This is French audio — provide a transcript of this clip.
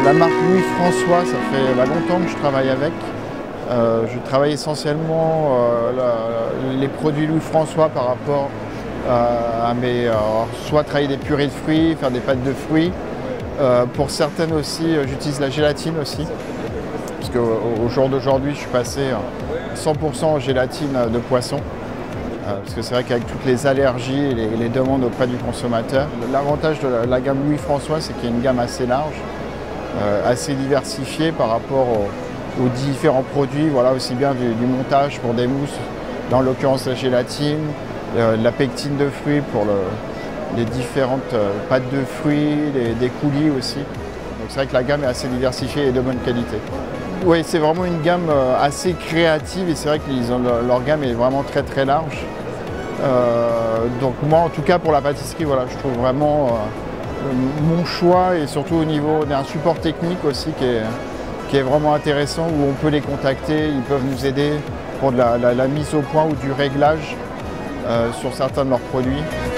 La marque Louis François, ça fait longtemps que je travaille avec. Je travaille essentiellement les produits Louis François par rapport à mes... soit travailler des purées de fruits, faire des pâtes de fruits. Pour certaines aussi, j'utilise la gélatine aussi. Parce qu'au jour d'aujourd'hui, je suis passé 100% en gélatine de poisson. Parce que c'est vrai qu'avec toutes les allergies et les demandes auprès du consommateur, l'avantage de la gamme Louis François, c'est qu'il y a une gamme assez large, assez diversifiée par rapport aux différents produits, voilà, aussi bien du montage pour des mousses, dans l'occurrence la gélatine, la pectine de fruits pour les différentes pâtes de fruits, des coulis aussi. Donc c'est vrai que la gamme est assez diversifiée et de bonne qualité. Oui, c'est vraiment une gamme assez créative et c'est vrai que leur gamme est vraiment très très large. Donc moi en tout cas pour la pâtisserie, voilà, je trouve vraiment mon choix et surtout au niveau d'un support technique aussi qui est vraiment intéressant où on peut les contacter, ils peuvent nous aider pour de la mise au point ou du réglage sur certains de leurs produits.